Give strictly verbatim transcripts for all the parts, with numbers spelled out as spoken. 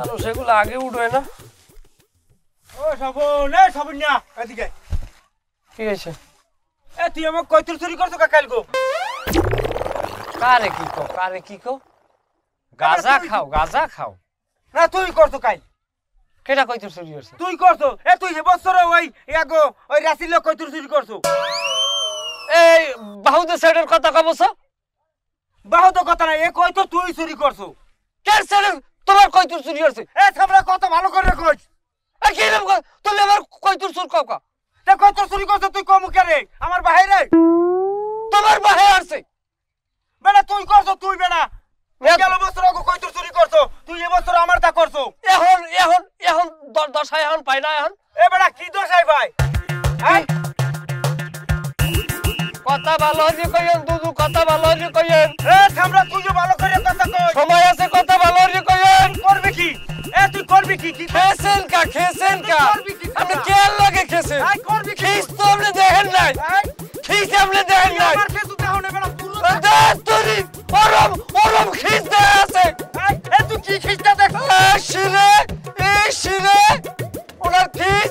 মানুষ এগুলো আগে উঠবে না। ও সবন এ সবন না এদিকে কি হয়েছে? এ তুই আমাকে কয়তুর চুরি করছো কাকাল গো? কারে কি কো কারে কি কো? গাঁজা খাও গাঁজা খাও না তুই করছো কাই? কেটা কয়তুর চুরি করছে? তুই করছো। এ তুই বছর ওই এগো ওই রাসিল কয়তুর চুরি করছো? এই বাহুদের সাইডের কথা কবছো? বাহুদ কথা না, এ কয়তো তুই চুরি করছো। কে সাইডের তোমার কয়তুর চুরি করছে? এ তোমরা কত ভালো করে কইছ। এ কি নাম তুমি আমার কয়তুর চুর কও কা? তে কয়তুর চুরি করছো তুই কম করে আমার বাইরে তোমার বাহে আসছে বেটা তুই করছো তুই বেটা গেল বছর আগে কয়তুর চুরি করছো তুই এ বছর আমার তা করছো। এখন এখন এখন দশায় এখন পাই না এখন এ বেটা কি দশাই ভাই? এই কথা ভালো হইছে কইেন দুদু কথা ভালো হইছে কইেন। এ থামরা তুইও ভালো করে কথা কই। সময় আছে কথা ভালো হইছে কইেন। করবি কি? এ তুই করবি কি? কি খেছেন কা খেছেন কা আপনি কে লাগে খেছেন? এই করবি কি? খিস তো আপনি দেখেন নাই। এই খিস আপনি দেখেন নাই। আমার কেসু দেও না বেটা পুরো দেখ তুই ওরম ওরম খিস দে আছে। এই এ তুই কি খিসটা দেখ? এ শিরে এ শিরে ওনার খিস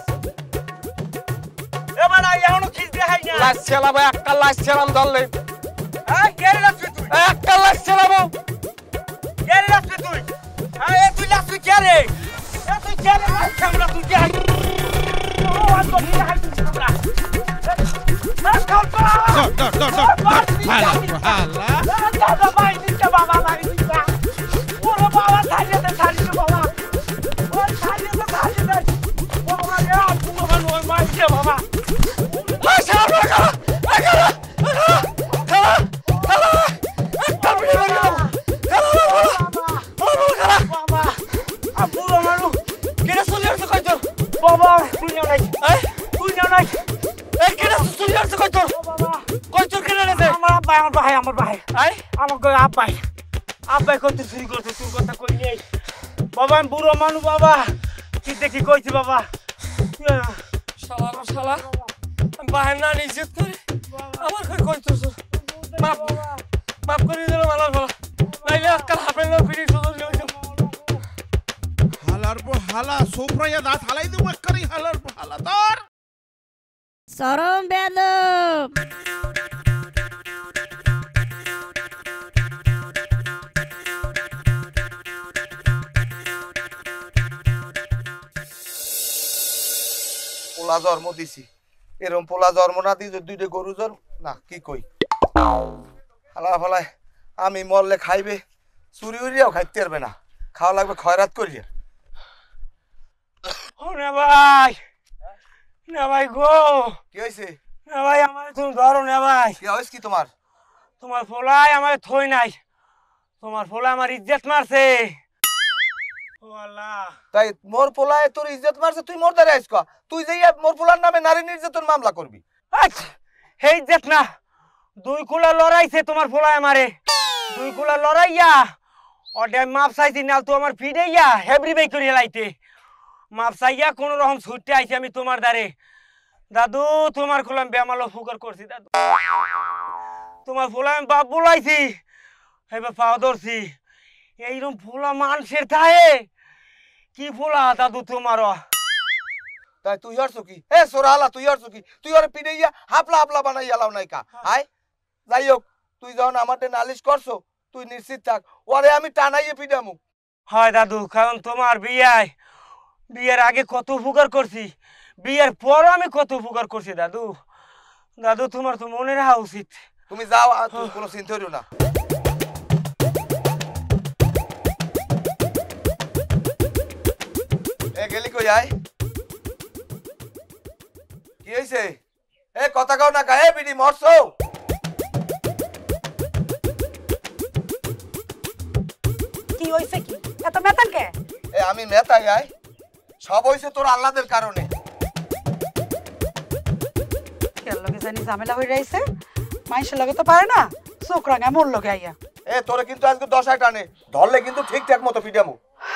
এ বেটা এখনো খিস দেখাই না। লাশ ছেলাবো একটা লাশ ছেলাম ধরলে এই কেরে রাখছিস তুই? একটা লাশ ছেলাবো কেরে রাখছিস তুই? এই এ তুই রাখছিস কেরে? এ তুই কেরে রাখছিস আমরা তুই কে? ও আতো কি রাখছিস আমরা? এ কাপা দর দর দর দর হালা হালা দাদা ভাই নিচে বাবা ভাই নিচে ওরে বাবা ছাড়িয়ে দে ছাড়িয়ে দে বাবা ওই ছাড়িয়ে দে ছাড়িয়ে দে বাবা রে পুরো ভালো ওই মাইছে বাবা লাশ ছেলাবো একা একা খালা খালা একটা বিড়ি লাগলাম খালা খালা বাবা আ পুরো ভালো কেডা চলে আসছে কই তোর? বাবা তুই না নাই এই তুই না নাই এই কেডা চলে আসছে কই তোর? বাবা কই তোর কেডা রেছে? আমার আব্বা আমার ভাই আমার ভাই আই আমার কই আব্বাই আব্বাই কত চুরি করছে তোর কথা কই নেই বাবা আমি বুড়ো মানু বাবা কি দেখি কইছি বাবা শালা গো শালা বাহির না নিষেধ করে আমার কই কই তোর বাপ বাপ করে দিল মালার ফলা নাইলে আজকাল হাফের না ফিরি সুযোগ গেল হালার পর হালা সোফরাইয়া দাঁত হালাই দেবো একবারই হালার পর হালা দর চরম বেদম পোলা জন্ম দিছি এরকম পোলা জন্ম না দিই দুইটা গরু জন্ম না কি কই হালা ফালায় আমি মরলে খাইবে চুরি উড়িয়াও খাইতে পারবে না খাওয়া লাগবে খয়রাত করিয়া। ও না ভাই না ভাই গো কি হয়েছে? না ভাই আমার তুমি ধরো না ভাই কি হয়েছে কি তোমার? তোমার ফলাই আমার থই নাই তোমার ফলা আমার ইজ্জত মারছে। ও আল্লাহ তাই মোর পোলায় তোর ইজ্জত মারছে তুই মোর দ্বারা আইস তুই যে মোর পোলার নামে নারী নির্যাতন মামলা করবি? হে ইজ্জত না দুই কুলা লড়াইছে তোমার ফলাই আমারে দুই কুলা লড়াইয়া ওটা মাপ চাইছি না তো আমার ফিডাইয়া হেবরি বাই করে লাইতে মাপ চাইয়া কোন রকম ছুটতে আইছি আমি তোমার দ্বারে। দাদু তোমার খোলাম বেমালো ফুকার করছি দাদু তোমার ফোলা আমি বাপ বলাইছি এবার পাও ধরছি এইরকম ফোলা মানুষের থায়ে কি ফোলা দাদু তোমার তাই তুই আর কি এ সোরালা তুই আর কি তুই আর পিড়াইয়া হাপলা হাপলা বানাই আলাও নাই কা আয় যাই হোক তুই যখন আমাদের নালিশ করছো তুই নিশ্চিত থাক ওরে আমি টানাইয়ে পিডামু। হয় দাদু কারণ তোমার বিয়ায় বিয়ের আগে কত উপকার করছি বিয়ের পর আমি কত উপকার করছি দাদু দাদু তোমার তো মনে রাখা উচিত। তুমি যাও তুমি কোনো চিন্তা করিও না। এ গেলি কই আয় কি হইছে? এ কথা কও না কা এ বিডি মরছো? কি হইছে কি এত মেতান কে? এ আমি মেতাই আয় সব হইছে তোর আল্লাহদের কারণে। কেন লগে জানি ঝামেলা হই রাইছে মাইশের লগে তো পারে না চোখ রাঙা মোর লগে আইয়া। এ তোরে কিন্তু আজকে দশায় টানে ধরলে কিন্তু ঠিকঠাক মতো পিডামু।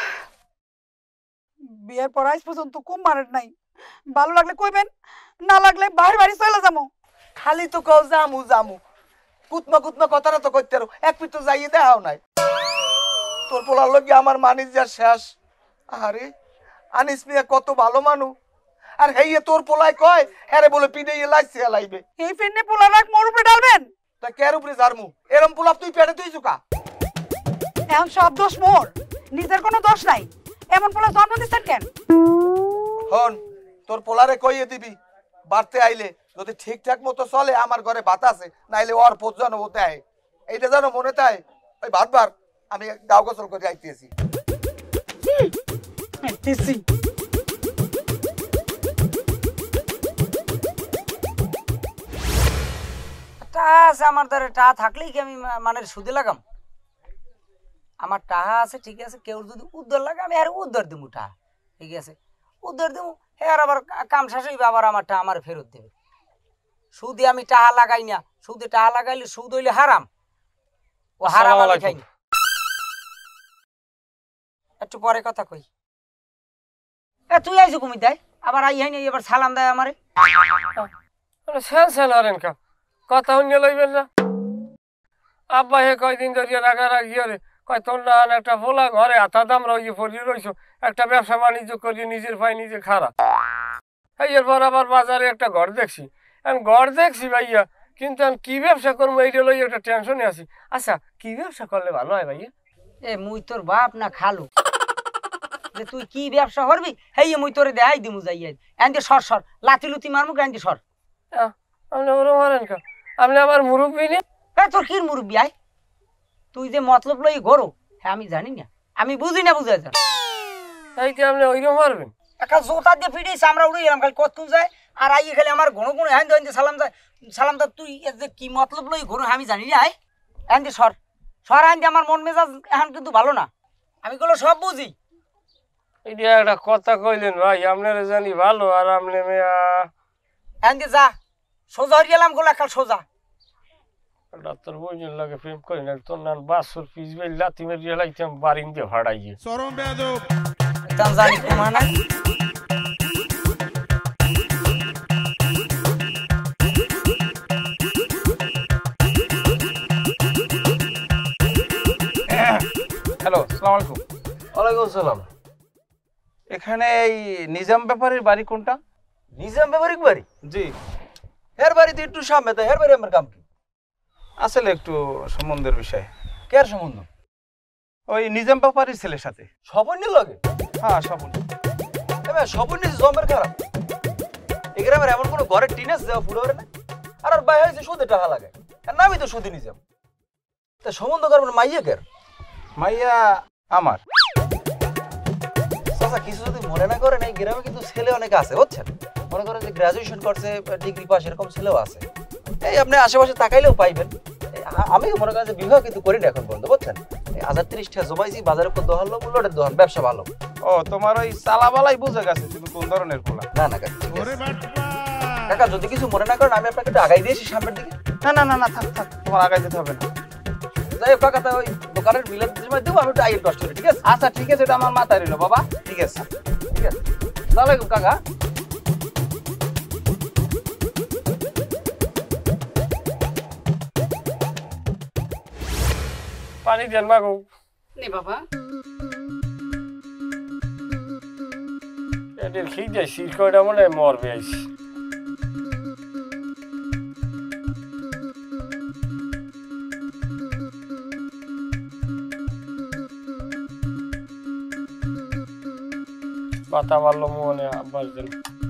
বিয়ের পর আজ পর্যন্ত কম মারেন নাই ভালো লাগলে কইবেন না লাগলে বাড়ি বাড়ি চলে যাবো। খালি তো কও জামু জামু কুতমা কুতমা কথাটা তো কইতে এক পিঠ তো যাইয়ে দেখাও নাই। তোর পোলার লগে আমার মানিজ যা শেষ আরে আনিস মিয়া কত ভালো মানুষ, আর হেইয়ে তোর পোলায় কয় হ্যারে বলে পিডাইয়ে লাইছে লাইবে। এই ফেন্নে পোলা রাখ মোর উপরে ডালবেন? তা কের উপরে জারমু? এরম পোলাপ তুই পেটে তুই চুকা। এখন সব দোষ মোর, নিজের কোনো দোষ নাই। এমন পোলা জন্ম দিচ্ছেন কেন? হন তোর পোলারে কইয়ে দিবি বাড়তে আইলে যদি ঠিকঠাক মতো চলে আমার ঘরে ভাত আছে, নাইলে ওর পোত যেন হতে হয়, এইটা যেন মনে তাই। ওই ভাতবার আমি গাও গোসল করে আইতেছি। টাহা আছে আমার দ্বারা, টাহা থাকলেই কি আমি মানে সুদে লাগাম? আমার টাহা আছে ঠিক আছে, কেউ যদি উদ্ধার লাগে আমি আর উদ্ধার দেবো টাহা, ঠিক আছে উদ্ধার দেবো। হ্যাঁ আর আবার কাম শেষ হইবে, আবার আমার টাহা আমার ফেরত দেবে। সুদে আমি টাহা লাগাই না, সুদে টাহা লাগাইলে সুদ হইলে হারাম, ও হারাম আমি খাই না। একটু পরে কথা কই। এ তুই আইছো কুমি দেয় আবার আই হাই এবার সালাম দেয় আমারে। স্যান স্যান হরেন কা কথা শুনে লইবেন না। আব্বা হে কয়দিন ধরিয়া রাগা রাগি রে কয় তোর না একটা ফোলা ঘরে আতা দাম রয়ে পড়িয়ে রইছো, একটা ব্যবসা বাণিজ্য করিয়ে নিজের ভাই নিজে খারাপ। এই এরপর আবার বাজারে একটা ঘর দেখছি, আমি ঘর দেখছি ভাইয়া, কিন্তু আমি কি ব্যবসা করবো এইটা লই একটা টেনশনে আছি। আচ্ছা কি ব্যবসা করলে ভালো হয় ভাইয়া? এ মুই তোর বাপ না খালু যে তুই কি ব্যবসা করবি? হেই মুই তোরে দেখাই দিমু যাইয়া এনদি সর সর লাতি লুতি মারমু এনদি সর। আপনি ওরা মারেন কা? আপনি আমার মুরব্বী নে? এ তোর কি মুরব্বী আই? তুই যে মতলব লই গরো হ্যাঁ আমি জানি না, আমি বুঝি না বুঝাই যা। এইতে আপনি ওইরকম মারবেন? একটা জোতা দিয়ে ফিরেছি আমরা উড়ে গেলাম খালি কতক্ষণ যায়, আর আইয়ে খালি আমার ঘন ঘন হ্যাঁ দেন সালাম যায় সালাম দা। তুই যে কি মতলব লই ঘরো আমি জানি না। আয় এনদি সর সর আইন আমার মন মেজাজ এখন কিন্তু ভালো না, আমি গুলো সব বুঝি। এইটা একটা কথা কইলেন ভাই, আপনারা জানি ভালো আর আপনি মেয়া এনদি যা সোজা হয়ে গেলাম গোলা খাল সোজা। ডাক্তার বইনের লাগে প্রেম করি না, তোর নান বাসুর পিস বেল লাতি মেরিয়ে লাইতাম বারিং দিয়ে ভাড়াইয়ে চরম বেয়াদব। তাম জানি কুমা না। হ্যালো, আসসালামু আলাইকুম। ওয়ালাইকুম আসসালাম। এখানে এই নিজাম ব্যাপারীর বাড়ি কোনটা? নিজাম ব্যবহারিক বাড়ি? জি। হের বাড়িতে একটু সামনে, তা হের বাড়ি আমার কাম কি? আসলে একটু সম্বন্ধের বিষয়। কের সম্বন্ধ? ওই নিজাম ব্যাপারীর ছেলের সাথে। স্বপনের লাগে? হ্যাঁ, স্বপন। এবার স্বপনের জমের খারাপ। এই গ্রামের এমন কোনো ঘরের টিনেস দেওয়া পুরো না, আর আর ভাই হয়েছে সুদে টাকা লাগে, আর নামই তো সুদি নিজাম। তা সম্বন্ধ করবেন মাইয়া কের? মাইয়া আমার। চাচা কিছু যদি মনে না করেন, এই গ্রামে কিন্তু ছেলে অনেক আছে বুঝছেন। মনে করেন যে গ্রাজুয়েশন করছে, ডিগ্রি পাস, এরকম ছেলেও আছে। এই আপনি আশেপাশে তাকাইলেও পাইবেন। আমি মনে করেন যে বিবাহ কিন্তু করি না এখন পর্যন্ত বুঝছেন। হাজার তিরিশ টাকা জমাইছি, বাজারে উপর দোহান লোক উল্লোটের দোহান, ব্যবসা ভালো। ও, তোমার ওই চালাবালাই বুঝে গেছে তুমি কোন ধরনের পোলা। না না কাকা, ঠিক ওরে আছে। বাটপা। কাকা যদি কিছু মনে না করেন, আমি আপনাকে একটু আগাই দিয়েছি সামনের দিকে। না না না না থাক থাক, তোমার আগাই যেতে হবে না। যাই হোক কাকা, তা ওই দোকানের বিলের সময় দেবো, আমি একটু আগে কষ্ট করি, ঠিক আছে? আচ্ছা ঠিক আছে, এটা আমার মাথায় রইল বাবা। ঠিক আছে, ঠিক আছে। আসসালামু আলাইকুম কাকা। পানি দেন মাগো। নে বাবা। এদের খিদে শীত কয়টা মনে হয় মরবে আইসি। পাতা মারলো মনে আব্বাস দেন।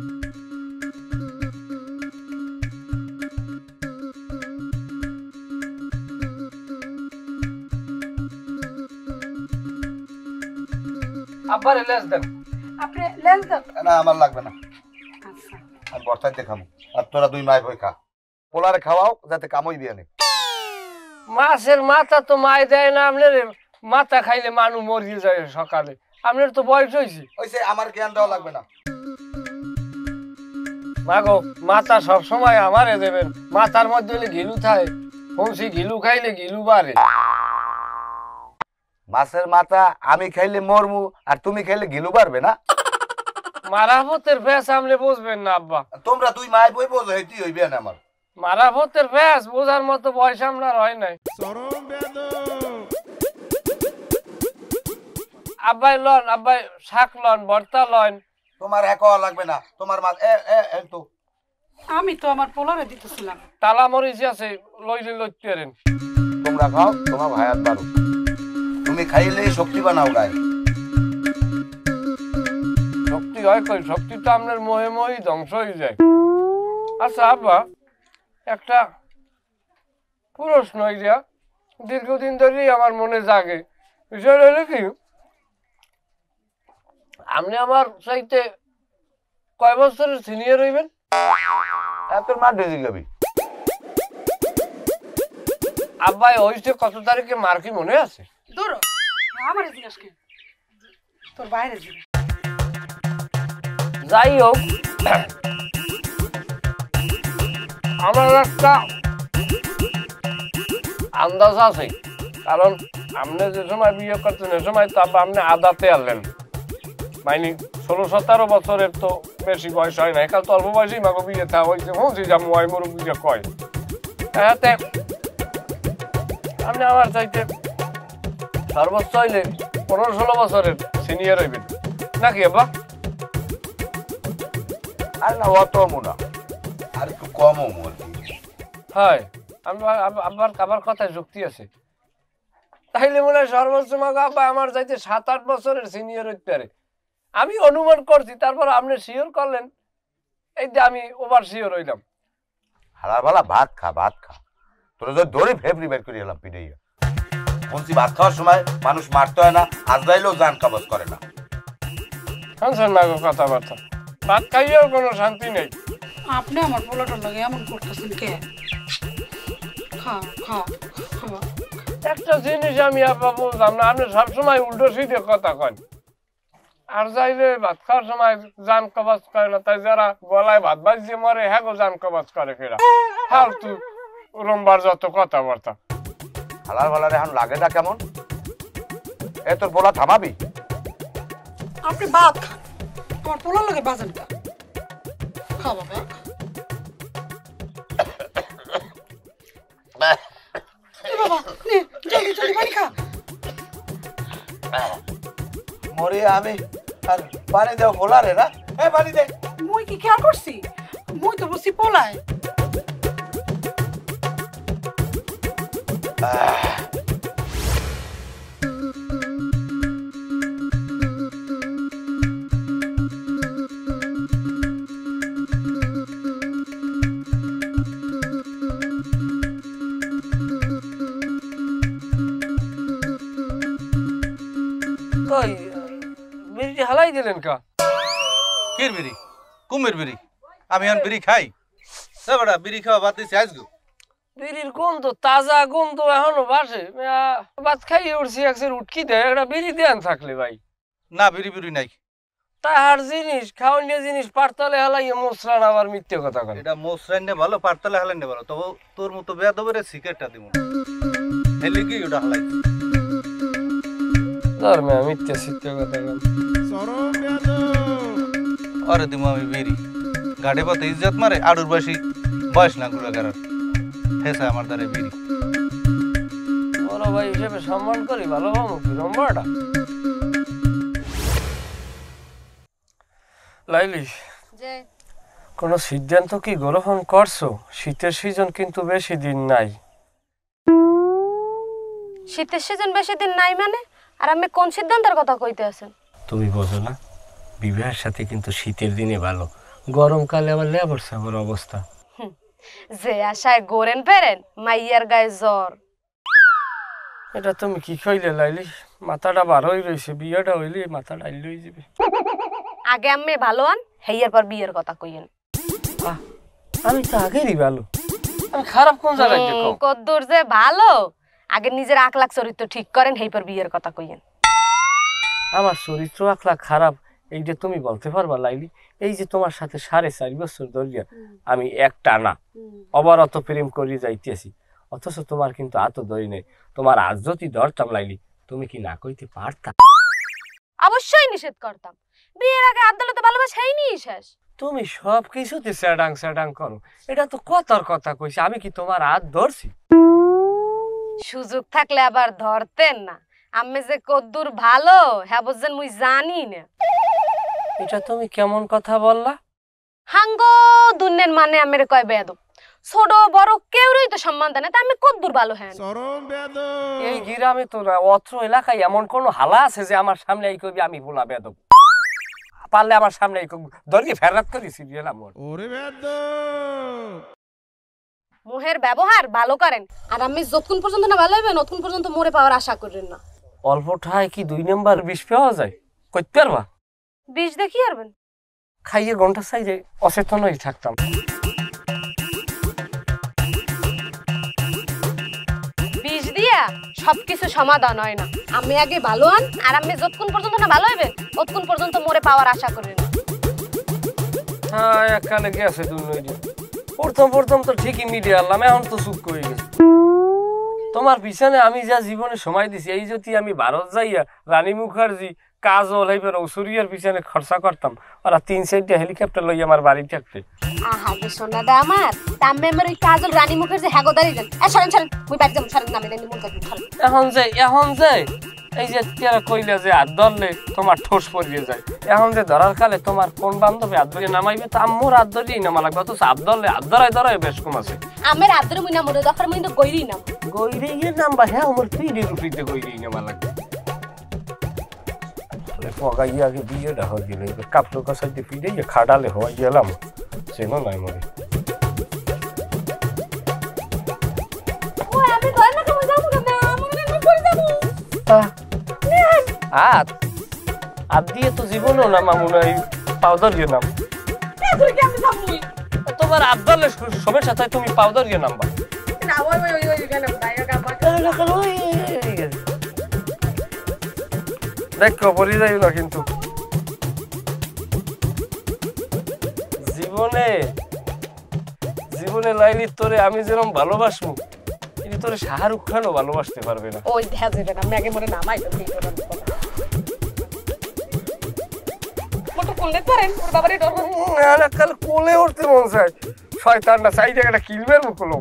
আব্বার লেস দেন। আপনি লেন্স দাও। না আমার লাগবে না, আচ্ছা আমি বর্তাইতে খাবো। আর তোরা দুই মায়ের বই খা, পোলারে খাওয়াও যাতে কামই বিয়ে নেই। মাছের মাথা তো মায় দেয় না আপনার, মাথা খাইলে মানুষ মরিয়ে যায় সকালে। আপনার তো বয়স হয়েছে। ওইসে আমার জ্ঞান দেওয়া লাগবে না। মাগো মাথা সব সময় আমারে দেবেন, মাথার মধ্যে হলে গিলু থাকে, পৌঁছি গিলু খাইলে গিলু বাড়ে। মাছের মাথা আমি খাইলে মরমু, আর তুমি খাইলে গিলু পারবে না। মারাফতের ফ্যাস আমলে বুঝবেন না আব্বা। তোমরা দুই মায়ের বই বোঝো, হেঁটি হইবে না আমার। মারাফতের ফ্যাস বোঝার মতো বয়স আপনার হয় নাই। চরম বেয়াদব। আব্বাই লন আব্বাই শাক লন ভর্তা লন। তোমার হ্যাঁ কওয়া লাগবে না, তোমার মা এ এ এ তো আমি তো আমার পোলারে দিতেছিলাম। তালা মরিচ আছে লইলে লইতে পারেন। তোমরা খাও, তোমার ভাইয়াত বারো, তুমি খাইলে শক্তি বানাও গায়ে। শক্তি হয় কই? শক্তি তো আপনার মোহে মোহে ধ্বংস হয়ে যায়। আচ্ছা আব্বা, একটা প্রশ্ন ইয়া দীর্ঘদিন ধরেই আমার মনে জাগে। বিষয় হইল কি, আপনি আমার চাইতে কয় বছরের সিনিয়র হইবেন? তোর মা ডেজি গাবি। আব্বাই হইছে কত তারিখে মার কি মনে আছে? দূর আমার জিজ্ঞাসা কে, তোর বাইরে জিজ্ঞাসা। যাই হোক, আমার একটা আন্দাজ আছে, কারণ আপনি যে সময় বিয়ে করছেন এ সময় তো আপনি আদাতে আনলেন, মানে ষোলো সতেরো বছরের তো বেশি বয়স হয় না, এখানে তো অল্প বয়সেই মাকে বিয়ে থা হয়েছে। হচ্ছে যা মোয়াই মুরব্বীকে কয় এতে আপনি আমার চাইতে সর্বোচ্চ হইলে পনেরো ষোলো বছরের সিনিয়র হইবেন নাকি আব্বা? আর না অত মনে আর একটু কম আর কি। হয় আমার আবার আবার কথায় যুক্তি আছে। তাইলে মনে হয় সর্বোচ্চ মাগো আব্বা আমার চাইতে সাত আট বছরের সিনিয়র হইতে পারে। আমি অনুমান করছি, তারপর আপনি শিওর করলেন, এই যে আমি ওভার শিওর হইলাম। হালার বালা ভাত খা, ভাত খা, তোর যে দড়ি ফেবরি বের করে এলাম পিড়াইয়া। বলছি ভাত খাওয়ার সময় মানুষ মারতে হয় না, আজরাইলেও জান কবজ করে না। শুনছেন না গো কথাবার্তা? ভাত খাইয়েও কোনো শান্তি নেই। আপনি আমার পোলাটার লাগে এমন করতেছেন কে? খা খা খাওয়া। একটা জিনিস আমি আব্বা বলতাম না, আপনি সবসময় উল্টো সিধে কথা কন। আর যাইলে ভাত খাওয়ার সময় জান কবজ করে না, তাই যারা গলায় ভাত বাজিয়ে মরে হ্যাঁ গো জান কবজ করে ফেরা। ফালতু রম্বার যত কথাবার্তা। হালার বালার এখন লাগে না কেমন? এ তোর বলা থামাবি? আপনি ভাত খান, আমার পোলার লাগে বাজান কা। খা বাবা। বাবা নে জলদি জলদি পানি খা। মরে আমি আর পানি দেও বলা রে না, এ পানি দে। মুই কি খেয়াল করছি? মুই তো বসি পোলায়। কই বিড়ি হালাই দিলেন কা? কির বিড়ি? কুমির বিড়ি? আমি এখন বিড়ি খাই? বেটা বিড়ি খাওয়া বাদ দিছি আজগু। বিড়ির গন্ধ, তাজা গন্ধ এখনো বাসে। ভাত খাইয়ে উঠছি, একসের উটকি দেয়, একটা বিড়ি দেন থাকলে ভাই। না বিড়ি বিড়ি নাই। তাহার জিনিস খাওয়ানিয়া জিনিস পারতালে হালাইয়ে মোসরান আবার মিথ্যে কথা কন। এটা মোসরান নে ভালো, পারতালে হালান নে ভালো, তবে তোর মতো বেয়াদবের সিগারেটটা দিব হেলি কি ওটা হালাই। ধর্মে মিথ্যে সিথ্যে কথা কন। আরে দিব আমি বিড়ি গাড়ি পথে ইজ্জত মারে আড়ুর বাসি বয়স না গুড়াগার হেসা আমার দ্বারে বিড়ি। বড় ভাই হিসেবে সম্মান করি, ভালো ভাবো কি নম্বরটা। লাইলি, কোন সিদ্ধান্ত কি গ্রহণ করছো? শীতের সিজন কিন্তু বেশি দিন নাই। শীতের সিজন বেশি দিন নাই মানে? আর আমি কোন সিদ্ধান্তের কথা কইতে আছেন? তুমি বোঝো না, বিবাহের সাথে কিন্তু শীতের দিনে ভালো, গরমকালে আবার লেবর সাবর অবস্থা। যে আশায় গোরেন ফেরেন মাইয়ার গায়ে জ্বর। এটা তুমি কি কইলে লাইলি? মাথাটা বার হয়ে রয়েছে, বিয়েটা হইলে মাথা ডাইল হয়ে যাবে। আগে আমি ভালো আন, হেয়ার পর বিয়ের কথা কইেন। আমি তো আগেরই ভালো, আমি খারাপ কোন জায়গায় দেখো? কদ্দুর যে ভালো, আগে নিজের আখলাখ চরিত্র ঠিক করেন, হেই পর বিয়ের কথা কইেন। আমার চরিত্র আখলাখ খারাপ এই যে তুমি বলতে পারবা লাইলি? এই যে তোমার সাথে সাড়ে চার বছর ধরিয়া আমি একটা না অবারত প্রেম করিয়ে যাইতেছি, অথচ তোমার কিন্তু আত ধরি নেই। তোমার আজ যদি ধরতাম লাইলি, তুমি কি না কইতে পারতা? অবশ্যই নিষেধ করতাম। বিয়ের আগে আদালতে ভালোবাসা হয়নি শেষ। তুমি সব কিছুতে স্যাডাং স্যাডাং করো, এটা তো কথার কথা কইছি। আমি কি তোমার হাত ধরছি? সুযোগ থাকলে আবার ধরতেন না? আমি যে কদ্দুর ভালো হ্যাঁ বুঝছেন মুই জানি না। এটা তুমি কেমন কথা বললা? হাঙ্গো দুনের মানে আমের কয় বেয়াদব, ছোট বড় কেউরই তো সম্মান দেয় না, তা আমি কদ্দুর ভালো হ্যাঁ। চরম বেদ এই গ্রামে তো না, অত্র এলাকায় এমন কোন হালা আছে যে আমার সামনে এই কবি আমি বলা বেদব? পারলে আমার সামনে এই দরকে ফেরত করি সিরিয়াল আমার। ওরে বেদ মুহের ব্যবহার ভালো করেন, আর আমি যতক্ষণ পর্যন্ত না ভালো হইবে ততক্ষণ পর্যন্ত মরে পাওয়ার আশা করেন না। অল্প ঠায় কি দুই নাম্বার বিষ পাওয়া যায়? করতে পারবা? বিষ দেখি আরবেন খাইয়ে ঘন্টা সাইজে অচেতন হয়ে থাকতাম। বিষ দিয়া সবকিছু সমাধান হয় না। আমি আগে ভালো হন, আর আমি যতক্ষণ পর্যন্ত না ভালো হইবেন ততক্ষণ পর্যন্ত মরে পাওয়ার আশা করেন না। হ্যাঁ এককালে গেছে দুই প্রথম প্রথম তো ঠিকই মিডিয়া আনলাম, এখন তো চুপ করে গেছে। তোমার পিছনে আমি যা জীবনে সময় দিছি, এই যদি আমি ভারত যাইয়া রানী মুখার্জি কাজল হইবার ঔসুরিয়ার পিছনে খরচা করতাম, ওরা তিন চারটা হেলিকপ্টার লই আমার বাড়ি থাকতে। আহা রে সোনাদা আমার, তাম্মে আমার ওই কাজল রানী মুখার্জি হ্যাগোদারি দেন। এ সরেন সরেন, মুই বাড়ি যাম, সরেন নামে দেন মন করুন সরেন। এখন যে এখন যে এই যে তেরা কইলে যে হাত ধরলে তোমার ঠোস পড়িয়ে যায়, এখন যে ধরার কালে তোমার কোন বান্ধবী হাত ধরে নামাইবে, তা আম্মুর হাত ধরেই নামা লাগবে। অথচ হাত ধরলে হাত ধরাই ধরাই বেশ কম আছে। আমের হাত ধরে মুই না মরে দরকার মুই তো গইরি নাম গইরে গিয়ে নামবা, হ্যাঁ আমার পিড়ি রুটিতে গইরেই নামা লাগবে। পগাইয়া আগে বিয়েটা হয়ে গেল, এবার কাপড় কাছাইতে পিড়ে খাটালে হওয়া গেলাম চেন নাই মরে। আমি ঘর না কেমন যাবো না, আমি না করে যাবো। হাত হাত দিয়ে তো জীবনও না মামু নাই, পাউডার দিয়ে নাম। তুই কি আমি যাবো তোমার হাত ধরলে সবের সাথে তুমি পাউডার দিয়ে নামবা। না, ওই ওই ওই ওই গেলাম তাই কাপড় দেখো পরি যাই না কিন্তু জীবনে জীবনে লাইলি তোরে আমি যেরকম ভালোবাসবো, কিন্তু তোরে শাহরুখ খানও ভালোবাসতে পারবে না। ওই দেখা যাবে না, আমি আগে মনে নামাই তো ঠিক করে মোটু কোলে পারেন ওর বাবারে ডর না কাল কোলে উঠতে মন চায়, শয়তান না চাই জায়গাটা কিলবের মুখলম।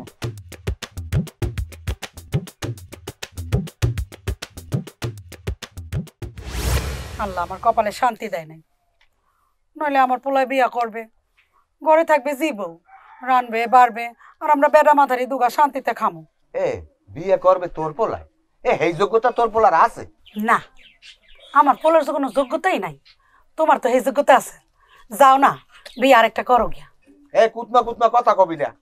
আল্লাহ আমার কপালে শান্তি দেয় নাই, নইলে আমার পোলায় বিয়া করবে, ঘরে থাকবে জীবও, রানবে বাড়বে, আর আমরা বেড়া মাথারি দুগা শান্তিতে খামো। এ বিয়ে করবে তোর পোলায়? এ এই যোগ্যতা তোর পোলার আছে? না, আমার পোলার তো কোনো যোগ্যতাই নাই, তোমার তো এই যোগ্যতা আছে। যাও না বিয়ে আরেকটা করো গিয়া। এ কুতমা কুতমা কথা কবি না,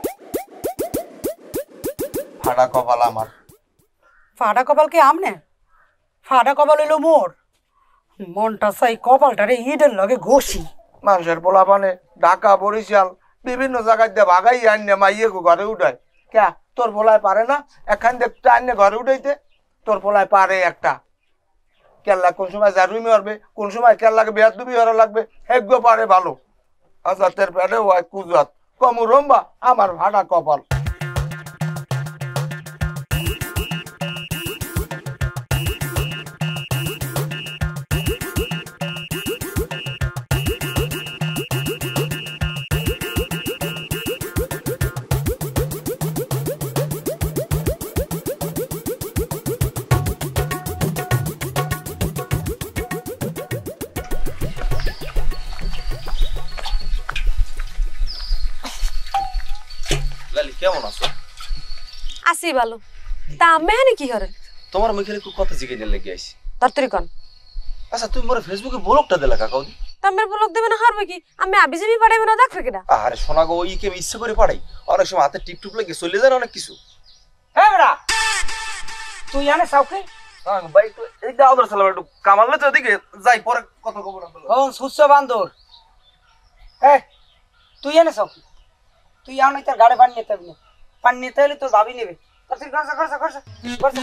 ফাড়া কপাল আমার। ফাটা কপাল কি আমনে? ফাটা কপাল হইল মোর, মনটা চাই কপালটারে ইটের লগে ঘষি। মানুষের পোলা মানে ঢাকা বরিশাল বিভিন্ন জায়গায় দিয়ে ভাগাই আনে মাইয়ে ঘরে উঠায়। কে তোর পোলায় পারে না এখান দেখতে আনে ঘরে উঠাইতে? তোর পোলায় পারে একটা। কেল্লা কোন সময় জারুমি হরবে, কোন সময় কেল্লাকে বেহাত দুবি হরা লাগবে, হেগ্য পারে ভালো। আজাতের পেটে হয় কুজাত কমু রম্বা, আমার ভাড়া কপাল। কেমন আছো? আসি ভালো, তা আমি হানি কি করেন? তোমার মুখে একটু কথা জিজ্ঞেস লেগে আইছি। তাড়াতাড়ি কোন। আচ্ছা তুমি মোর ফেসবুকে ব্লগটা দিলা কাকাউদি? তামের ব্লগ দেবে না হারবে কি? আমি আবিজাবি পাঠাইবে না দেখবে কিনা? আরে শোনা গো, ওই কি আমি ইচ্ছে করে পাঠাই? অনেক সময় হাতে টিকটুক লাগে চলে যায় অনেক কিছু। হ্যাঁ বেড়া তুই জানে সাউকে হ্যাঁ ভাই একটু এই দাও ধর সালাম, একটু কামালে তো এদিকে যাই, পরে কথা কব না। কোন সুস্থ বান্দর? এ তুই জানে সাউকে, তুই আও নাই তার গাড়ি পানি নিতে হবে না, পানি নিতে হলে তোর ভাবি নেবে। খরচা খরচা খরচা খরচা খরচা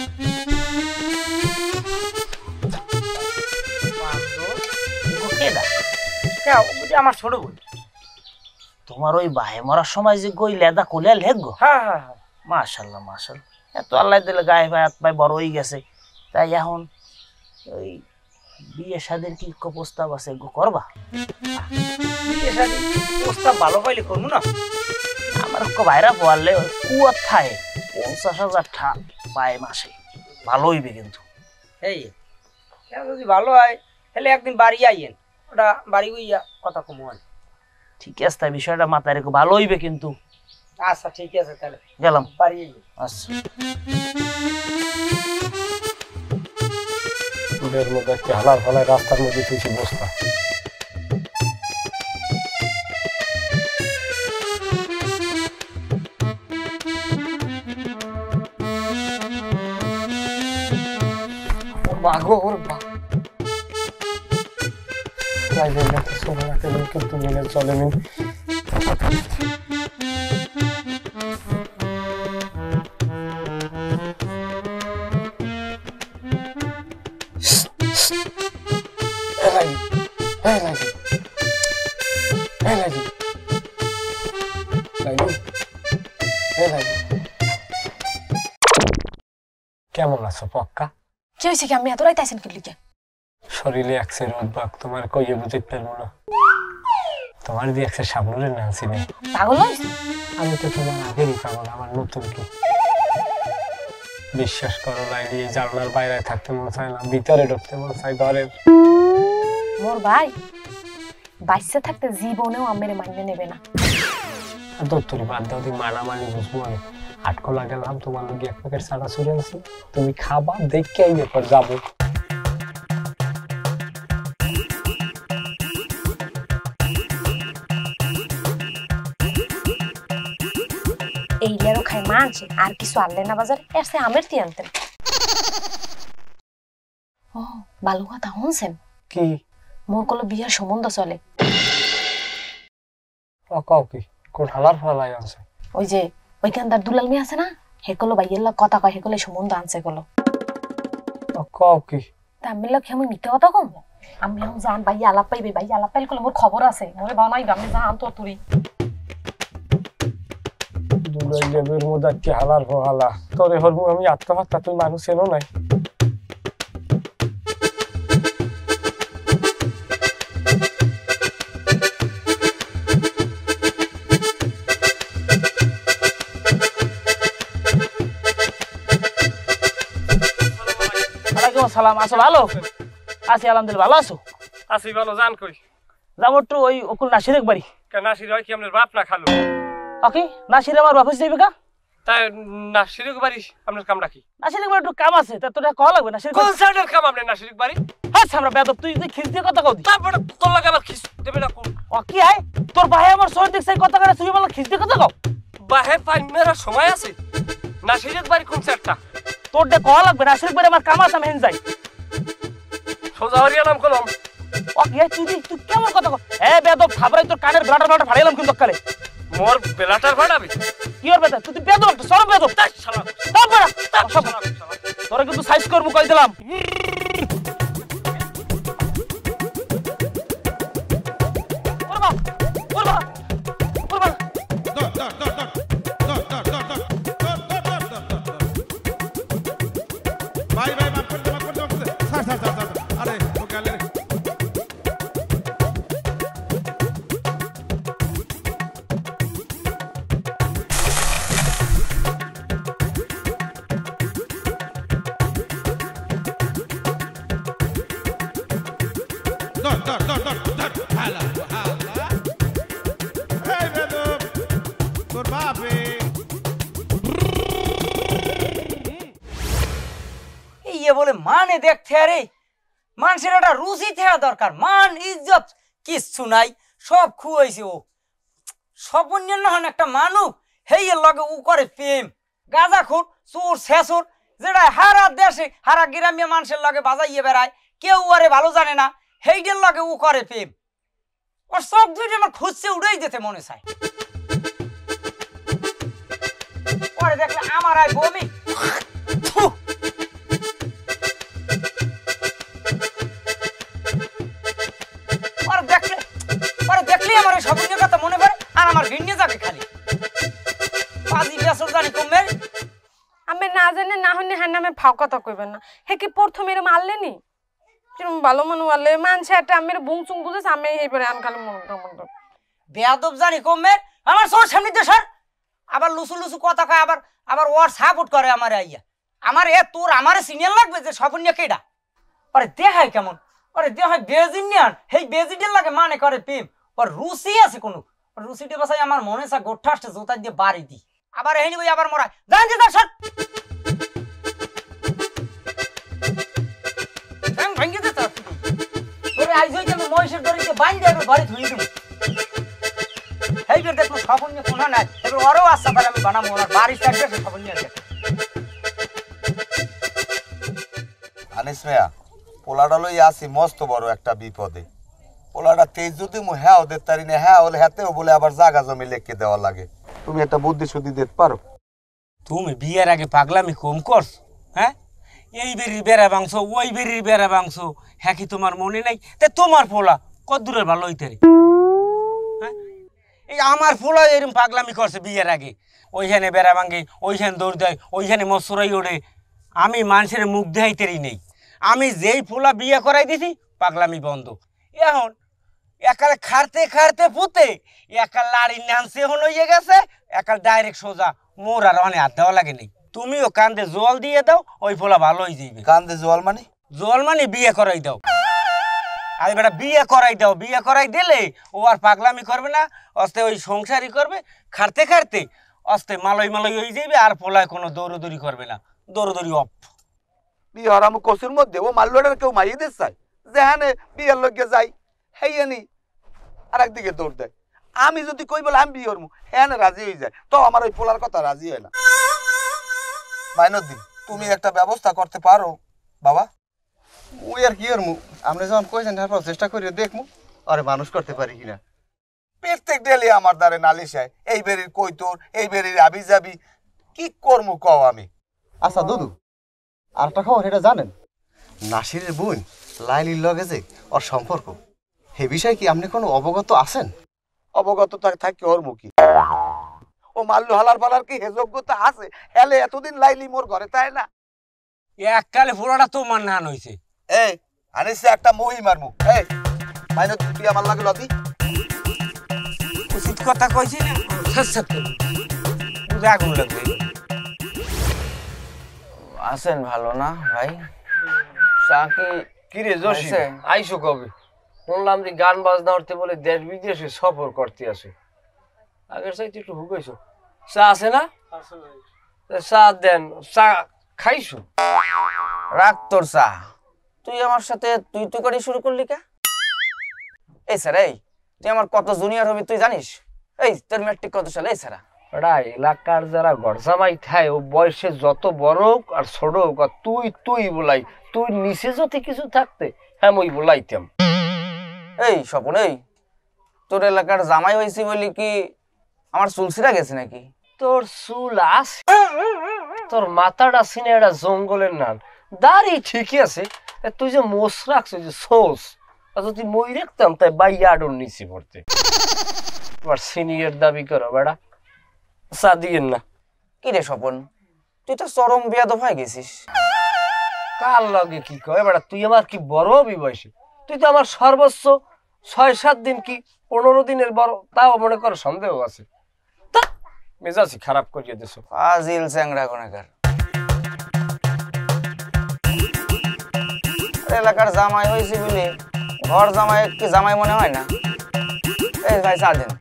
আমার ছোট বোন। তোমার ওই বাহে মরার সময় যে গই লেদা কোলে লেগো। হ্যাঁ হ্যাঁ হ্যাঁ মাশাআল্লাহ মাশাআল্লাহ, এত আল্লাহ দিলে গায়ে ভাই হাত পায়ে বড় হয়ে গেছে। তাই এখন ওই বিয়ে শাদীর কি প্রস্তাব আছে গো, করবা? বিয়ে শাদী প্রস্তাব ভালো পাইলে করবো না। আমার ভাইরা বললে কুয়ার থায় পঞ্চাশ হাজার ঠা পায় মাসে, ভালো হইবে কিন্তু। এই কেন যদি ভালো হয় তাহলে একদিন বাড়ি আইয়েন, ওটা বাড়ি হইয়া কথা কম হয়। ঠিক আছে, তাই বিষয়টা মাথায় রেখো, ভালো হইবে কিন্তু। আচ্ছা ঠিক আছে, তাহলে গেলাম। বাড়ি আইয়েন। আচ্ছা। এর মধ্যে একটা হালার ফালায় রাস্তার মধ্যে তুই বস্তা। বাঘ ওর বাঘ কিন্তু মেনে চলেনি। কেমন আছো পক্কা? কি হয়েছে কি? আমি এত রাইতে আছেন কি লিখে? শরীরে একসে রোদ বাক তোমার কইয়ে বুঝতে পারবো না। তোমার দিয়ে একসে সামনে না আসিনি। পাগল হয়েছে? আমি তো তোমার আগেরই পাগল, আমার নতুন কি? বিশ্বাস করো লাইলি, এই জানলার বাইরে থাকতে মন চায় না, ভিতরে ঢুকতে মন চায় ঘরের। মোর ভাই বাইসে থাকতে জীবনেও আমের মাইনে নেবে না। দত্তরি বাদ দাও, তুমি মানামানি বুঝবো আমি। আটকলা গেলাম তোমার লগে এক প্যাকেট চাটা চুরি আনছি, তুমি খাবা দেখে আই এরপর যাবো। এই লেরো খাই মানছে আর কিছু আনলে না বাজারে, এর সে আমের তি আনতেন। ও ভালো কথা শুনছেন? কি? মোর কলো বিয়ার সম্বন্ধ চলে। ও কাও কি কোন হালার ফালাই আছে? ওই যে ওইখানদার দুলাল মেয়ে আছে না, হেকলো ভাইয়ের লোক কথা কয়, হেকলে সম্বন্ধ আনছে গেলো। ও কাও কি? তা আমি লোক আমি মিথ্যা কথা কম? আমি এখন জান ভাই আলাপ পাইবে, ভাই আলাপ পাইলে কলে মোর খবর আছে, মোরে বানাই আমি জান তো তুই দুলাই লেবের মধ্যে কি হালার হালা তোরে হরমু আমি আত্মহত্যা, তুই মানুষ এনো নাই। সালাম। আছো ভালো? আছি আলহামদুলিল্লাহ। ভালো আছো? আসি ভালো। জান কই? যাবো একটু ওই অকুল নাসিরের বাড়ি। কে নাসির হয় কি আপনার বাপ না খালু? ওকে, নাসির আমার বাপ যাইবে কা? তাই নাসিরের বাড়ি আপনার কাম রাখি? নাসিরের বাড়ি একটু কাম আছে, তা তোরা কল লাগবে। নাসির কোন সাইডের কাম আপনার নাসিরের বাড়ি? হ্যাঁ আমরা বেদব, তুই তুই খিস দিয়ে কথা কও দি। তারপরে তোর লাগে আবার খিস দেবে না কোন? ও কি আয় তোর ভাই আমার শহর দেখছে কথা করে, তুই বল খিস দিয়ে কথা কও। বাহে পাইনার সময় আছে? নাসিরের বাড়ি কোন সাইডটা? তোর দে কল লাগবে। নাসিরের বাড়ি আমার কাম আছে, আমি হেন যাই। সোজা হরিয়া নাম কলম। ও কি তুই তুই কেমন কথা কও? এ বেদব থাবরাই তোর কানের ব্লাডার ব্লাডার ফাড়াইলাম কিন্তু কালে। মোর বেলাটার ফাড়াবি? কি ওর বেদব? তুই বেদব তো সব বেদব। তাই শালা সব বড় সব শালা। তোরা কিন্তু সাইজ করব কই দিলাম। ওরে বাপ ওরে বাপ ওরে বাপ। দর দর দর দর দর দর দর দর দর দর দর দর দর। ভাই ভাই মাফ করে দে, মাফ করে দে, মাফ করে দে। Sir sir sir sir. আরে ও গেলে রে। দর দর দর দর দর। হালা হালা। এই বেদব তোর বাপে। ইয়ে বলে মানে দেখতে আরে মানুষের একটা রুচি থাকা দরকার, মান ইজ্জত কিচ্ছু নাই, সব খুয়াইছে ও। সব অন্যান্য হন একটা মানুষ হেইয়ের লগে উ করে প্রেম, গাঁজা খুর চোর শেষর, যেটা হারা দেশে হারা গ্রামীয় মানুষের লগে বাজাইয়ে বেড়ায়, কেউ আরে ভালো জানে না, হেইডের লগে উ করে প্রেম। ওর সব দুইটা আমার খুঁজছে উড়াই যেতে মনে চায়। পরে দেখলে আমার আয় বমি। দেখলে পরে দেখলে আমার সবুজ কথা মনে পড়ে আর আমার ভিন্নে যাবে খালি পাজি বেসর জানি কমবে। আমি না জানি না হইনি হ্যাঁ নামে ফাও কথা কইবেন না। হে কি প্রথমে এরম আনলেনি কিরম ভালো মনে আনলে মানছে একটা আমি বুংচুং বুঝেছে, আমি এইবারে আন খালি মনে বেয়াদব জানি কমবে আমার সর সামনে দেশার আবার লুসু লুসু কথা কয়, আবার আবার ওর সাপোর্ট করে আমার আইয়া। আমার এ তোর আমারে সিনিয়র লাগবে যে সফন্য কেডা আরে দেখাই কেমন আরে দেখাই বেজিনিয়ার হেই বেজিডের লাগে মানে করে প্রেম আর রুচি আছে কোন রুচিটে বাসাই আমার মনে সা গোঠা আসছে জোতা দিয়ে বাড়ি দি আবার হেনি ওই আবার মরা জান যে দা শট এম ভাঙ্গি দে তা তোরে আইজ হইতে আমি মহিষের দড়িতে বাইন দেব বাড়ি ধুই দেব হেই বের দেখো সফন্য কোন না এবার আরো আশা করে আমি বানাবো আর বাড়ি থাকবে সফন্য আছে আনিস মিয়া পোলাটা লই আসি মস্ত বড় একটা বিপদে পোলাটা তেজ যদি মু হ্যাঁ ওদের তারি না হ্যাঁ হলে হাতেও বলে আবার জায়গা জমি লিখে দেওয়া লাগে তুমি একটা বুদ্ধি শুদ্ধি দিতে পারো তুমি বিয়ের আগে পাগলামি কম করছ হ্যাঁ এই বেরির বেড়া বাংশ ওই বেরির বেড়া বাংশ হ্যাঁ কি তোমার মনে নাই তে তোমার পোলা কত দূরের ভালো হইতে রে হ্যাঁ এই আমার পোলা এরকম পাগলামি করছে বিয়ের আগে ওইখানে বেড়া ভাঙে ওইখানে দৌড় দেয় ওইখানে মশরাই ওড়ে আমি মানুষের মুখ দেখাইতেই নেই আমি যেই পোলা বিয়ে করাই দিছি পাগলামি বন্ধ এখন একাল খাড়তে খাড়তে পুঁতে একাল লাড়ি নানসে হন হয়ে গেছে একাল ডাইরেক্ট সোজা মোর আর অনেক হাত দেওয়া লাগে নেই তুমিও কান্দে জল দিয়ে দাও ওই পোলা ভালো হয়ে যাবে কান্দে জল মানে জল মানে বিয়ে করাই দাও আরে বেটা বিয়ে করাই দাও বিয়ে করাই দিলে ও আর পাগলামি করবে না অস্তে ওই সংসারই করবে খাড়তে খাড়তে অস্তে মালই মালই হয়ে যাবে আর পোলায় কোনো দৌড়দৌড়ি করবে না দৌড়দৌড়ি অফ বিয়ে হরাম কসুর মধ্যে ও মাল্লোটার কেউ মাইয়ে দিতে চায় যেখানে বিয়ের লোকে যাই হেইয়ানি আর একদিকে দৌড় দেয় আমি যদি কই বলে আমি বিয়ে হরমু হ্যাঁ রাজি হয়ে যায় তো আমার ওই পোলার কথা রাজি হয় না মাইনুদ্দিন তুমি একটা ব্যবস্থা করতে পারো বাবা ওই আর কি করমু আপনি যখন কইছেন তারপর চেষ্টা করে দেখমু আরে মানুষ করতে পারি কিনা প্রত্যেক ডেলি আমার দ্বারে নালিশ হয় এই বেরির কই তোর এই বেরির আবি যাবি কি করমু কও আমি আচ্ছা দুদু আর একটা খবর এটা জানেন নাসিরের বোন লাইলির লগে যে ওর সম্পর্ক হে বিষয়ে কি আপনি কোনো অবগত আছেন অবগত থাকি ওর মুখী ও মাল্লু হালার পালার কি হে যোগ্যতা আছে হেলে এতদিন লাইলি মোর ঘরে তাই না এককালে পুরোটা তোমার নান হয়েছে এই আনিসে একটা মহি মারমু এই মাইনুদ্দিন তুই আমার লাগে লতি উচিত কথা কইছি না সত সত বুঝে আগুন লাগবে আছেন ভালো না ভাই সাকি কিরে জসি আইসো কবে শুনলাম যে গান বাজনা করতে বলে দেশ বিদেশে সফর করতে আসে আগের চাইতে একটু হুকাইছো চা আছে না চা দেন চা খাইছো রাখ তোর চা তুই আমার সাথে তুই তুই করে শুরু করলি কে এই স্যার এই তুই আমার কত জুনিয়র হবি তুই জানিস এই তোর ম্যাট্রিক কত সালে এই স্যারা ওরা এলাকার যারা গরজামাই থায় ও বয়সে যত বড় হোক আর ছোট হোক আর তুই তুই বলাই তুই নিচে যদি কিছু থাকতে হ্যাঁ মই বলাইতাম এই স্বপন এই তোর এলাকার জামাই হয়েছি বলি কি আমার চুলসিরা গেছে নাকি তোর চুল আছে তোর মাথাটা সিনে একটা জঙ্গলের নান দাড়ি ঠিকই আছে তুই যে মোস রাখছো যে সোস যদি মই রাখতাম তাই বাইয়া আডর নিচে পড়তে তোমার সিনিয়র দাবি করো বেড়া চা দিয়েন না কি রে স্বপন তুই তো চরম বেয়াদব হয়ে গেছিস কার লগে কি কয় বেড়া তুই আমার কি বড় বিবয়সী তুই তো আমার সর্বোচ্চ ছয় সাত দিন কি পনেরো দিনের বড় তাও মনে করো সন্দেহ আছে তা মেজাজি খারাপ করিয়ে দিছো ফাজিল চ্যাংড়া কোনাকার এলাকার জামাই হয়েছি বলে ঘর জামাই কি জামাই মনে হয় না এই ভাই চা দেন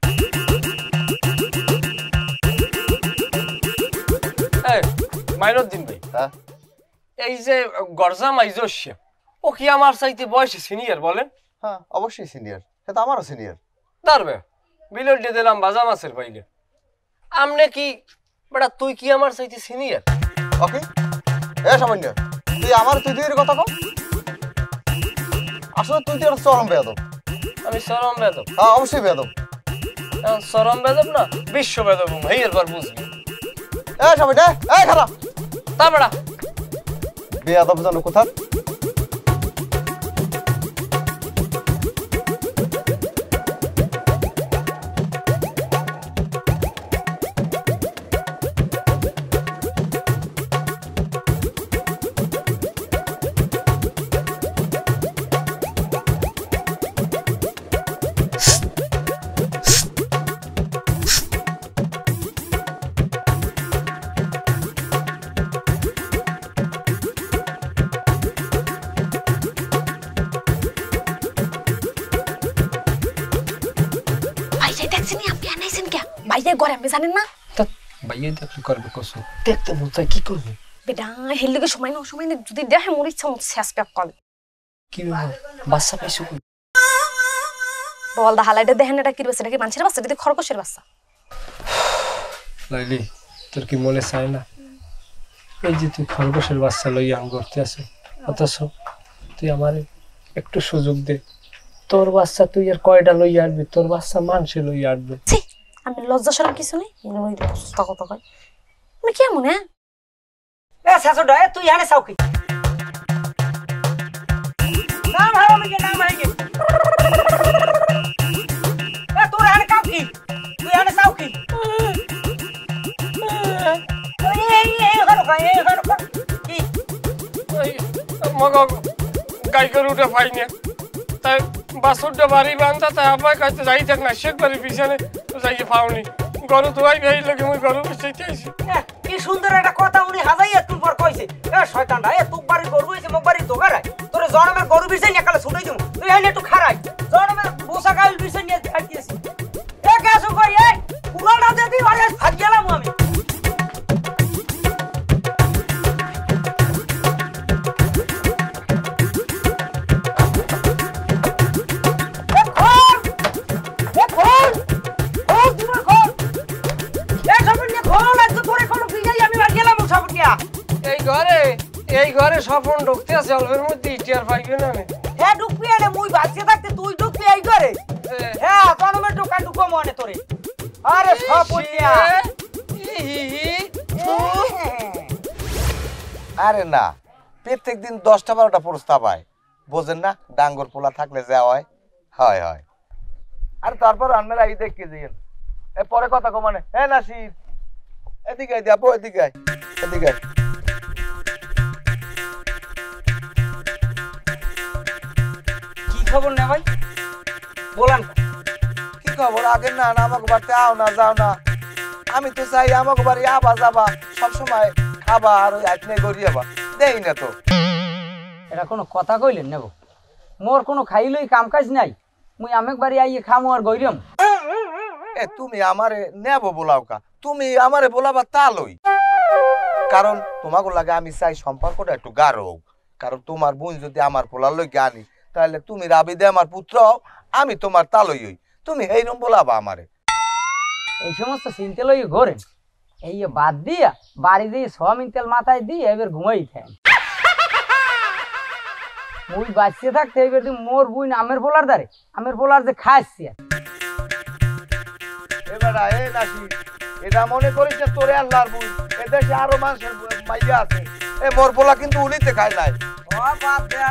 মাইনুদ্দিন ভাই হ্যাঁ এই যে গরজামাই জোশিয়া ও কি আমার চাইতে বয়সে সিনিয়র বলেন হ্যাঁ অবশ্যই সিনিয়র সে তো আমারও সিনিয়র দাঁড়বে বিলটি দিলাম বাজা মাছের পাইলে আমনে কি বেটা তুই কি আমার চাইতে সিনিয়র ওকে এ সামান্য তুই আমার তুই তুই কথা কও আসলে তুই তো একটা চরম বেয়াদব আমি সরম বেদব হ্যাঁ অবশ্যই বেয়াদব সরম বেদব না বিশ্ব বেদব ভাইয়ের পর বুঝবি এ সামান্য এ খারাপ তা বেটা বেয়াদব জানো কোথা করে আমি জানেন না তা ভাইয়া দেখলে করবে কসু দেখতে বলতে কি করবো বেটা হেলকে সময় না সময় না যদি দেখে মোর ইচ্ছা মতো শেষ প্যাক করে কি বাচ্চা পাইছো কই বল দা হালাইটা দেখেন এটা কি বাচ্চা নাকি মানুষের বাচ্চা কিন্তু খরগোশের বাচ্চা লাইলি তোর কি মনে চায় না এই যে তুই খরগোশের বাচ্চা লইয়া আম করতে আসে অথচ তুই আমারে একটু সুযোগ দে তোর বাচ্চা তুই আর কয়টা লইয়া আসবি তোর বাচ্চা মানুষে লইয়া আসবে ছি আমি লজ্জা শরম কিছু নেই ওই পুস্তা কথা কয় আমি কেমন হ্যাঁ এ শাশুড়া এ তুই এখানে চাও কি নাম হারামি কে নাম হারামি এ তোর এখানে কাও কি তুই এখানে চাও কি এই এই হলো গায় এই হলো কি মগ গাই গরু উঠে পাই না তাই বাসুরটা বাড়ি বান্ধা তাই আব্বাই কাছে যাই থাক না শেখ বাড়ির পিছনে যাইয়ে পাওনি গরু ধোয়াই ভাই লাগে মুই গরু পিছাই চাইছি কি সুন্দর একটা কথা উনি হাজাই একটু পর কইছে এ শয়তানটা এ তুক বাড়ির গরু হইছে মগ বাড়ির দোকারাই তোর জনমের গরু বিছাই না কালে ছুটাই দিমু তুই এনে একটু খারাই জনমের বসা গাইল বিছাই নিয়ে আইতেছি এ কেসু কই এ পুরাটা যদি আরে ভাগ গেলাম আমি এই ঘরে এই ঘরে স্বপন ঢুকতে আছে অল্পের মধ্যে ইটিয়ার পাইবে না হ্যাঁ ঢুকবি এনে মুই বাঁচতে থাকতে তুই ঢুকবি এই ঘরে হ্যাঁ জনমের ঢুকা ঢুকো মনে তোরে আরে সপনিয়া আরে না প্রত্যেক দিন দশটা বারোটা প্রস্তাব হয় বোঝেন না ডাঙ্গর পোলা থাকলে যা হয় হয় হয় আর তারপর আনমেরা এই দেখে দিয়েন এ পরে কথা কো মানে হ্যাঁ নাসির এদিকে আয় আপু এদিকে আয় এদিকে আয় কি খবর না ভাই বলেন কি খবর আগে না না আমাকে বাড়িতে আও না যাও না আমি তো চাই আমাকে বাড়ি আবা যাবা সবসময় খাবা আর ওই আইটনে গড়িয়াবা দেই না তো এটা কোনো কথা কইলেন নেব মোর কোনো খাইলই কাম কাজ নাই মুই আমেক বাড়ি আইয়ে খামু আর গইরম এ তুমি আমারে নেব বলাও কা তুমি আমারে বলাবা তা লই কারণ তোমাকে লাগে আমি চাই সম্পর্কটা একটু গাঢ় হোক কারণ তোমার বোন যদি আমার পোলার লই আনি তাহলে তুমি রাবি দে আমার পুত্র হও আমি তোমার তালই হই তুমি এইরকম বলাবা আমারে এই সমস্ত চিন্তা লই ঘোরেন এই বাদ দিয়া বাড়ি দিয়ে সোয়াবিন তেল মাথায় দিয়ে এবার ঘুমাই থাকেন মুই বাঁচিয়ে থাকতে এবার মোর বুইন আমের পোলার দারে আমের পোলার যে খাইছি এবার এ নাসি এটা মনে করিস যে তোরে আল্লাহর বুই এদেশে আরো মানুষের মাইয়া আছে এ মোর পোলা কিন্তু উলিতে খায় নাই ও বাপ দেন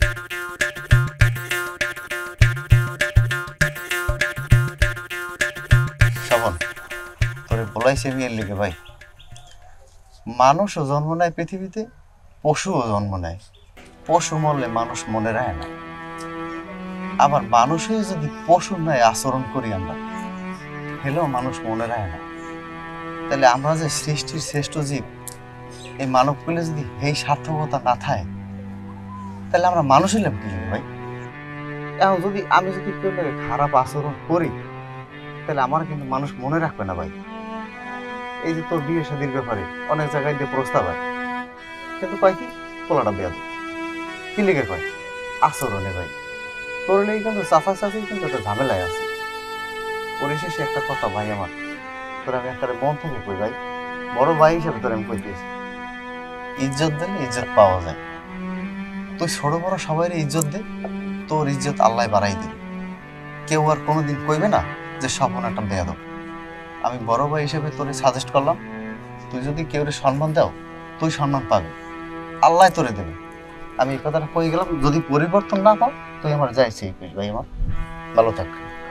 শ্রাবণ তোরে বলাইছে আমি এর লিখে ভাই মানুষও জন্ম নেয় পৃথিবীতে পশুও জন্ম নেয় পশু মরলে মানুষ মনে রায় না আবার মানুষ হয়ে যদি পশুর ন্যায় আচরণ করি আমরা হেলেও মানুষ মনে রায় না তাহলে আমরা যে সৃষ্টির শ্রেষ্ঠ জীব এই মানবকুলে যদি এই সার্থকতা না থাকে তাহলে আমরা মানুষ হইলাম কি ভাই এখন যদি আমি যদি কেউ খারাপ আচরণ করি তাহলে আমার কিন্তু মানুষ মনে রাখবে না ভাই এই যে তোর বিয়ে শাদীর ব্যাপারে অনেক জায়গায় দিয়ে প্রস্তাব হয় কিন্তু কয় কি পোলাটা বেয়াদ কি লিখে কয় আচরণে ভাই তোর লেগে কিন্তু চাফা চাফি কিন্তু একটা ঝামেলায় আছে পরিশেষে একটা কথা ভাই আমার তোর আমি একটা মন থেকে কই ভাই বড় ভাই হিসাবে তোর আমি কইতেছি ইজ্জত দিলে ইজ্জত পাওয়া যায় তুই ছোট বড় সবাই ইজ্জত দে তোর ইজ্জত আল্লাহ বাড়াই দিবে কেউ আর কোনোদিন কইবে না যে স্বপন একটা বেয়াদব আমি বড় ভাই হিসেবে তোরে সাজেস্ট করলাম তুই যদি কেউ সম্মান দাও তুই সম্মান পাবি আল্লাহ তোরে দেবে আমি এই কথাটা কই গেলাম যদি পরিবর্তন না পাও তুই আমার যাই সেই কইস ভাই আমার ভালো থাক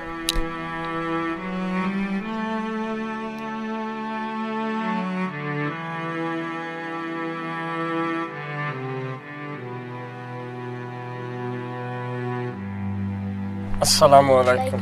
আসসালামু আলাইকুম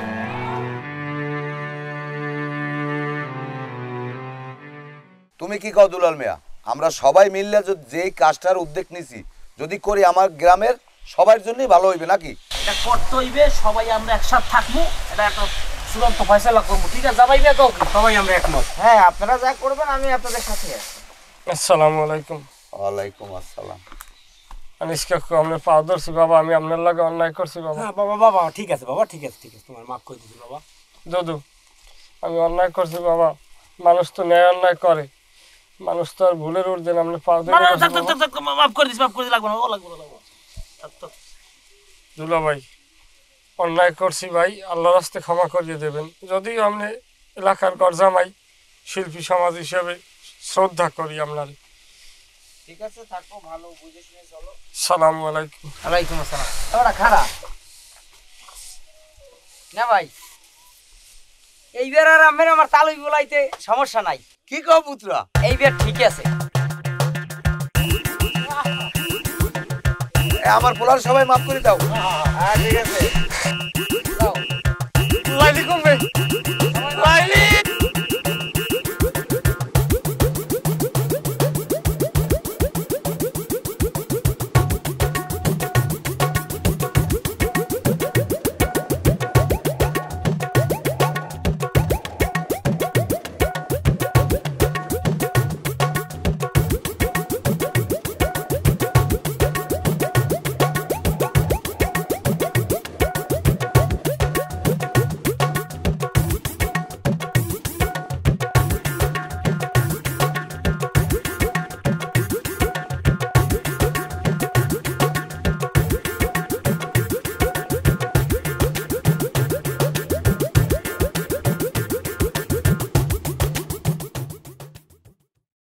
তুমি কি কও দুলাল মিয়া আমরা সবাই মিললে যে কাজটার উদ্যোগ নিছি যদি করি আমার গ্রামের সবার জন্যই ভালো হইবে নাকি এটা করতে হইবে সবাই আমরা একসাথে থাকবো এটা একটা চূড়ান্ত ফয়সালা করবো, ঠিক আছে? জামাই বিয়া কাউ সবাই আমরা একমত। হ্যাঁ, আপনারা যা করবেন আমি আপনাদের সাথে আছি। আসসালামু আলাইকুম। ওয়ালাইকুম আসসালাম। আনিস কাকু আমরা পাও ধরছি বাবা, আমি আপনার লাগে অন্যায় করছি বাবা। হ্যাঁ বাবা বাবা ঠিক আছে বাবা, ঠিক আছে ঠিক আছে, তোমার মাফ করে দিছি বাবা। দাদু আমি অন্যায় করছি বাবা, মানুষ তো ন্যায় অন্যায় করে, মানুষ তো আর ভুলের ঊর্ধ্বে না, আপনি পাও না না, ধরে থাক থাক থাক থাক, মাফ করে দিস, মাফ করে দিস, লাগবে না, ও লাগবে না, লাগবে না। থাক, থাক। দুলা ভাই অন্যায় করছি ভাই, আল্লাহ রাস্তে ক্ষমা করিয়ে দেবেন। যদিও আপনি এলাকার গরজামাই, শিল্পী সমাজ হিসেবে শ্রদ্ধা করি আপনার। ঠিক আছে, থাকো, ভালো বুঝে শুনে চলো। সালামু আলাইকুম। ওয়ালাইকুম আসসালাম। ওরা খারাপ না ভাই, এইবার আর আমের আমার তালুই বলাইতে সমস্যা নাই। কি কও পুত্রা? এইবার ঠিক আছে। এ, আমার পোলার সবাই মাফ করে দাও। হ্যাঁ ঠিক আছে।